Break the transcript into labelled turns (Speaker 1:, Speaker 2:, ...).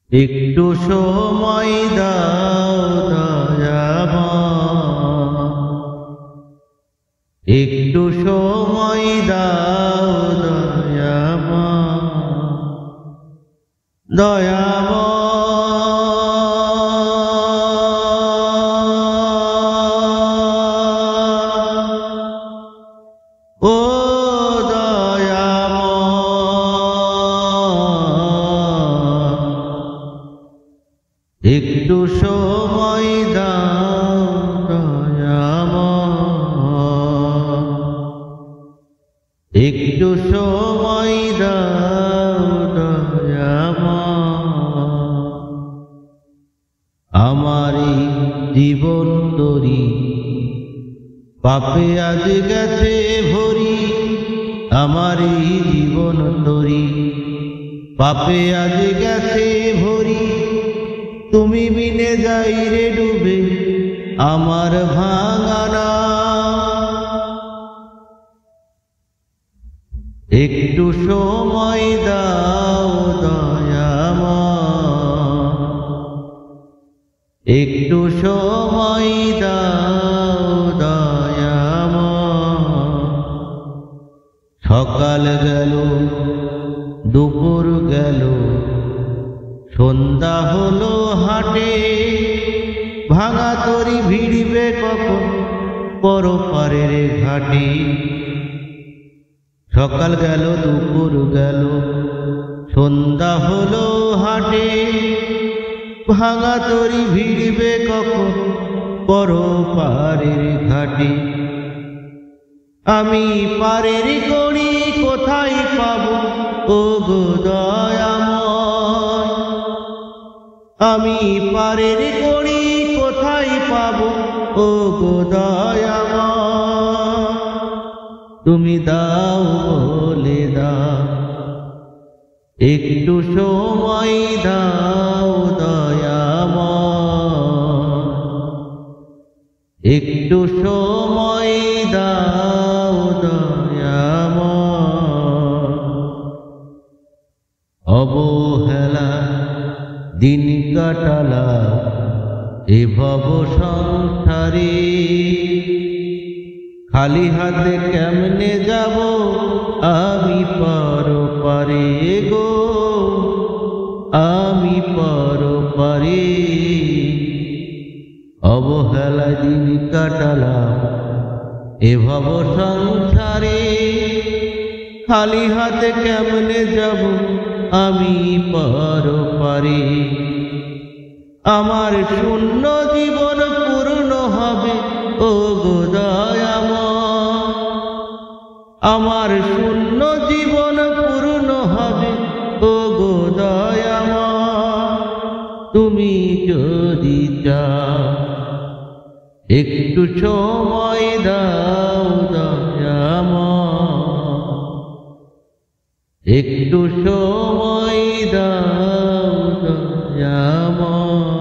Speaker 1: একটু সময় দাও দয়াময়, একটু সময় দাও দয়াময়, দয়াময় ও একটু সময় দাও দয়াময়, একটু সময় দাও দয়াময়। আমারই জীবন তরি পাপে আজ গেছে ভরি, আমারই জীবন তরি পাপে আজ গেছে ভরি। তুমি বিনে যাই রে ডুবে আমার ভাঙানা, একটু সময় দাও দয়াময়, একটু সময় দাও দয়াময়। সকাল গেল দুপুর গেল সন্ধ্যা হলো হাটে, ভাঙা তরি ভিড়বে কখন পরপারের ঘাটে। সকাল গেল দুপুর গেল সন্ধ্যা হলো হাটে, ভাঙা তরি ভিড়বে কখন পরপারের ঘাটে। আমি পারের করি কোথায় পাবো ও গো দয়াময়, আমি পারের করি কোথায় পাবো ও গো দয়াময়। তুমি দাও বলে দাও, একটু সময় দাও দয়াময়, একটু সময় দাও দয়াময়। অবহেলা দিন কাটালা এ ভব সংসারে, খালি হাতে কেমনে যাব আমি পরপারে গো, আমি পরপারে। অবহেলা দিন কাটালাম এ ভব সংসারে, খালি হাতে কেমনে যাব আমি পরপারে। আমার শূন্য জীবন পূর্ণ হবে ও গো দয়াময়, আমার শূন্য জীবন পূর্ণ হবে ও গো দয়াময়। তুমি যদি চাও একটু সময় দাও দয়াময়, একটু সময় দাও দয়াময়।